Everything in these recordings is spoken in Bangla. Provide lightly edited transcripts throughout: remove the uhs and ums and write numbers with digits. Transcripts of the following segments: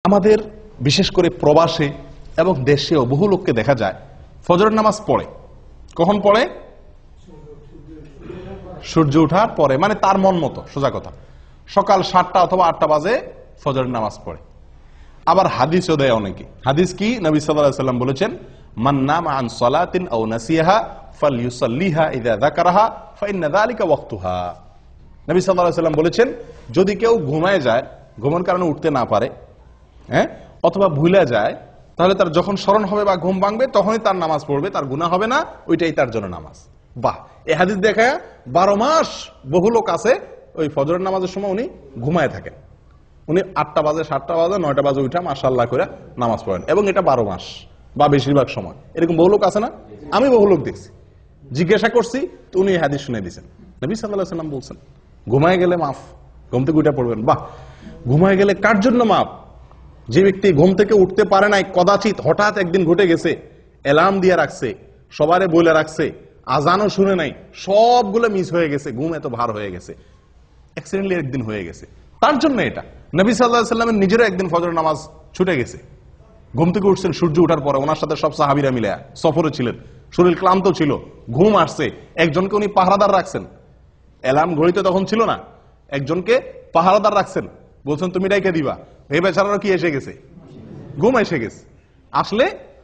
আমাদের বিশেষ করে প্রবাসে এবং দেশেও বহু লোককে দেখা যায় ফজরের নামাজ পড়ে। কখন পড়ে? সূর্য ওঠার পরে, মানে তার মন মতো। সোজা কথা, সকাল 7টা অথবা 8টা বাজে ফজরের নামাজ পড়ে। আবার হাদিসও দেয় অনেকে। হাদিস কি? নবী সাল্লাল্লাহু আলাইহি ওয়াসাল্লাম বলেছেন, মান নামা আন সালাতিন আও নাসিয়াহা ফালইউসাল্লিহা ইযা যাকারাহা ফাইন্না যালিকা ওয়াক্তুহা। নবী সাল্লাল্লাহু আলাইহি ওয়াসাল্লাম বলেছেন, যদি কেউ ঘুমায় যায়, ঘুমের কারণে উঠতে না পারে, অথবা ভুলে যায়, তাহলে তার যখন স্মরণ হবে বা ঘুম ভাঙবে তখনই তার নামাজ পড়বে, তার গুনাহ হবে না, ওইটাই তার জন্য নামাজ। বাহ! এই হাদিস দেখায় 12 মাস বহু লোক আছে ওই ফজরের নামাজের সময় উনি ঘুমায় থাকেন। উনি 8টা বাজে, 7টা বাজে, 9টা বাজে উঠা মাশাআল্লাহ করে নামাজ পড়েন, এবং এটা 12 মাস বা বেশিরভাগ সময়। এরকম বহু লোক আছে না? আমি বহু লোক দেখছি, জিজ্ঞাসা করছি তো উনি এই হাদিস শুনে দিয়েছেন। নবী সাল্লাল্লাহু আলাইহি ওয়াসাল্লাম বলছেন, ঘুমায় গেলে মাফ, ঘুম থেকে উঠে পড়বেন। বাহ! ঘুমায় গেলে কার জন্য মাফ? যে ব্যক্তি ঘুম থেকে উঠতে পারে নাই, কদাচিৎ হঠাৎ একদিন ঘটে গেছে, অ্যালার্ম দিয়ে রাখছে, সবারে বলে রাখছে, আজানও শুনে নাই, সবগুলো মিস হয়ে গেছে, ঘুম এত ভার হয়ে গেছে, অ্যাক্সিডেন্টলি একদিন হয়ে গেছে, তার জন্য এটা। নবী সাল্লাল্লাহু আলাইহি ওয়াসাল্লামের নিজেরও একদিন ফজরের নামাজ ছুটে গেছে। ঘুম থেকে উঠছেন সূর্য ওঠার পরে, ওনার সাথে সব সাহাবীরা মিলে সফরে ছিলেন, শরীর ক্লান্ত ছিল, ঘুম আসছে, একজনকে উনি পাহারাদার রাখছেন। অ্যালার্ম ঘড়িতে তখন ছিল না, একজনকে পাহারাদার রাখছেন, বলছেন তুমি ডাইকে দিবা। এই বেচারারও কি এসে গেছে? ঘুম এসে গেছে। আসলে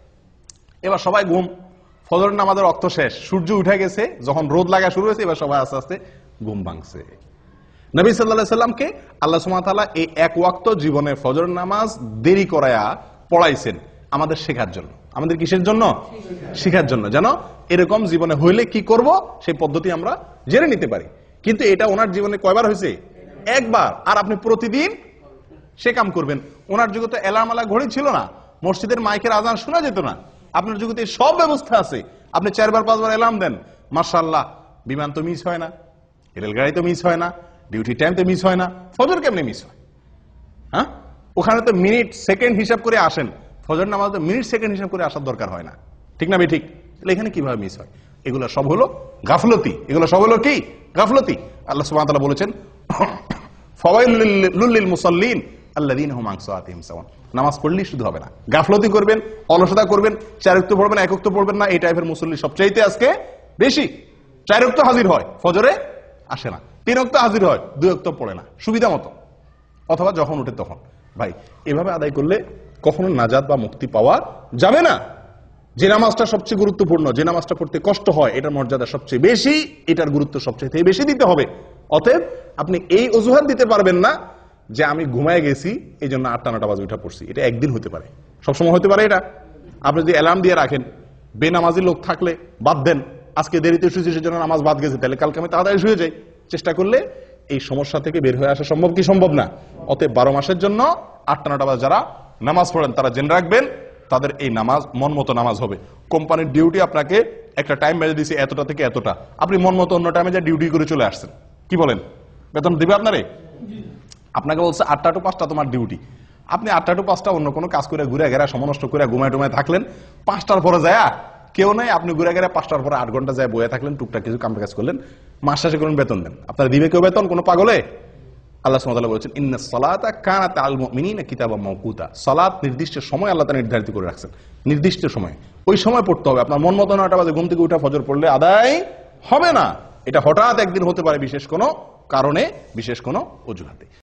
এবার সবাই ঘুম, ফজরের নামাজের রক্ত শেষ, সূর্য উঠে গেছে, যখন রোদ লাগা শুরু হয়েছে, এবার সবাই আস্তে আস্তে ঘুম ভাঙছে। নবী সাল্লাল্লাহু আলাইহি সাল্লামকে আল্লাহ সুবহানাহু ওয়া তাআলা এই এক ওয়াক্ত জীবনে ফজরের নামাজ দেরি করায়া পড়াইছেন আমাদের শেখার জন্য। আমাদের কিসের জন্য? শেখার জন্য, যেন এরকম জীবনে হইলে কি করব সেই পদ্ধতি আমরা জেনে নিতে পারি। কিন্তু এটা ওনার জীবনে কয়বার হয়েছে? একবার। আর আপনি প্রতিদিন সে কাম করবেন। ওনার যুগে তো অ্যালার্ম আলা ঘড়ি ছিল না, মসজিদের মাইকের আজান শোনা যেত না। আপনার যুগে সব ব্যবস্থা আছে, আপনি 4বার 5বার অ্যালার্ম দেন, মাশাআল্লাহ, বিমান তো মিস হয় না, রেলগাড়ি তো মিস হয় না, ডিউটি টাইম তো মিস হয় না, ফজর কেমনে মিস হয়? হ্যাঁ, ওখানে তো মিনিট সেকেন্ড হিসাব করে আসেন, ফজর নামাজ তো মিনিট সেকেন্ড হিসাব করে আসার দরকার হয় না, ঠিক না? ঠিক। তাহলে এখানে কিভাবে মিস হয়? এগুলো সব হলো গাফলতি। এগুলো সব হলো কি? গাফলতি। আল্লাহ সুবহানাহু ওয়া তাআলা বলেছেন, ফাওয়াইলুল লিল মুসাল্লিন আল্লাযীনা হুম আন সালাতিহিম সাওয়ান। নামাজ পড়লেই শুধু হবে না, গাফলতি করবেন, অলসতা করবেন, 4 ওয়াক্ত পড়বেন, 1 ওয়াক্ত পড়বেন না, এই টাইপের মুসল্লি সবচাইতে আজকে বেশি। 4 ওয়াক্ত হাজির হয়, ফজরে আসে না, 3 ওয়াক্ত হাজির হয়, 2 ওয়াক্ত পড়ে না সুবিধা মতো, অথবা যখন উঠে তখন। ভাই, এভাবে আদায় করলে কখনো নাজাত বা মুক্তি পাওয়া যাবে না। যে নামাজটা সবচেয়ে গুরুত্বপূর্ণ, যে নামাজটা পড়তে কষ্ট হয়, এটার মর্যাদা সবচেয়ে বেশি, এটার গুরুত্ব সবচেয়ে বেশি দিতে হবে। অতএব আপনি এই অজুহাত দিতে পারবেন না যে আমি ঘুমায় গেছি এই জন্য 8টা 9টা বাজে উঠা পড়ছি। এটা একদিন হতে পারে, সবসময় হতে পারে এটা। আপনি যদি অ্যালার্ম দিয়ে রাখেন, বেনামাজি লোক থাকলে বাদ দেন, আজকে দেরিতে শুয়েছি সেজন্য নামাজ বাদ গেছে, তাহলে কালকে আমি তাড়াতাড়ি শুয়ে যাই, চেষ্টা করলে এই সমস্যা থেকে বের হয়ে আসা সম্ভব কি সম্ভব না? অতএব 12 মাসের জন্য 8টা 9টা বাজে যারা নামাজ পড়েন তারা জেনে রাখবেন, তাদের এই নামাজ মন মতো নামাজ হবে। কোম্পানির ডিউটি আপনাকে একটা টাইম বেঁধে দিয়েছে এতটা থেকে এতটা, আপনি মন মতো অন্য টাইমে যা ডিউটি করে চলে আসছেন, কি বলেন? বেতন দিবে আপনারে? আপনাকে বলছে 8টা to 5টা তোমার ডিউটি, আপনি 8টা to 5টা অন্য কোনো কাজ করে ঘুরে ঘেরা সমনষ্ট করে ঘুমায় টুমায় থাকলেন, 5টার পরে যায় কেউ নাই, আপনি ঘুরে ঘেরা 5টার পরে 8 ঘন্টা যায় বয়ে থাকলেন, টুকটাক কিছু কাম কাজ করলেন, মাস শেষে করুন বেতন দেন, আপনার দিবে কেউ বেতন? কোনো পাগলে? আল্লাহ সুবহানাহু ওয়া তাআলা বলেছেন, ইন্নাস সালাতা কানাত আলাল মুমিনিনা কিতাবাম মাওকুতা। সালাত নির্দিষ্ট সময় আল্লাহ তাআলা নির্ধারিত করে রাখছেন, নির্দিষ্ট সময়, ওই সময় পড়তে হবে। আপনার মন মতো 9টা বাজে ঘুম থেকে উঠা ফজর পড়লে আদায় হবে না। এটা হঠাৎ একদিন হতে পারে, বিশেষ কোনো কারণে, বিশেষ কোনো অজুহাতে।